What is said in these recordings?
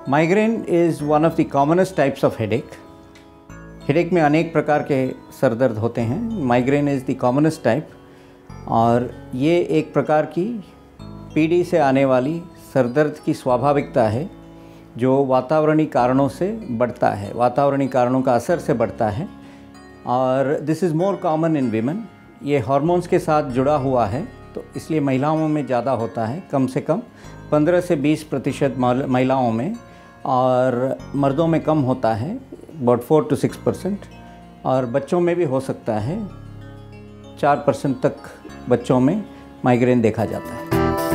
Migraine is one of the commonest types of headache. Headache में अनेक प्रकार के सर दर्द होते हैं. Migraine is the commonest type और ये एक प्रकार की पीढ़ी से आने वाली सर दर्द की स्वाभाविकता है जो वातावरणीय कारणों से बढ़ता है, वातावरणीय कारणों का असर से बढ़ता है. और this is more common in women. ये हार्मोन्स के साथ जुड़ा हुआ है तो इसलिए महिलाओं में ज़्यादा होता है, कम से कम 15 से 20% महिलाओं में, और मर्दों में कम होता है, अबाउट 4 to 6%. और बच्चों में भी हो सकता है, 4% तक बच्चों में माइग्रेन देखा जाता है.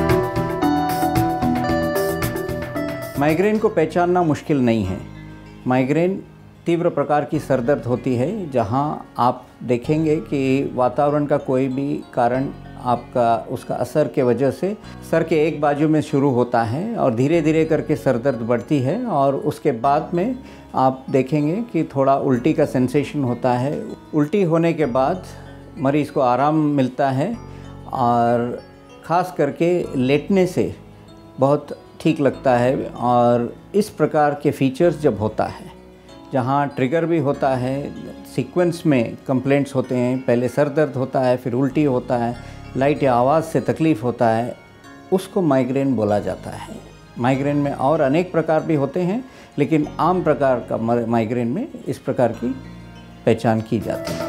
माइग्रेन को पहचानना मुश्किल नहीं है. माइग्रेन तीव्र प्रकार की सरदर्द होती है जहां आप देखेंगे कि वातावरण का कोई भी कारण आपका उसका असर के वजह से सर के एक बाजू में शुरू होता है और धीरे धीरे करके सरदर्द बढ़ती है और उसके बाद में आप देखेंगे कि थोड़ा उल्टी का सेंसेशन होता है. उल्टी होने के बाद मरीज़ को आराम मिलता है और ख़ास करके लेटने से बहुत ठीक लगता है. और इस प्रकार के फीचर्स जब होता है जहाँ ट्रिगर भी होता है, सीक्वेंस में कंप्लेंट्स होते हैं, पहले सर दर्द होता है, फिर उल्टी होता है, लाइट या आवाज़ से तकलीफ़ होता है, उसको माइग्रेन बोला जाता है. माइग्रेन में और अनेक प्रकार भी होते हैं लेकिन आम प्रकार का माइग्रेन में इस प्रकार की पहचान की जाती है.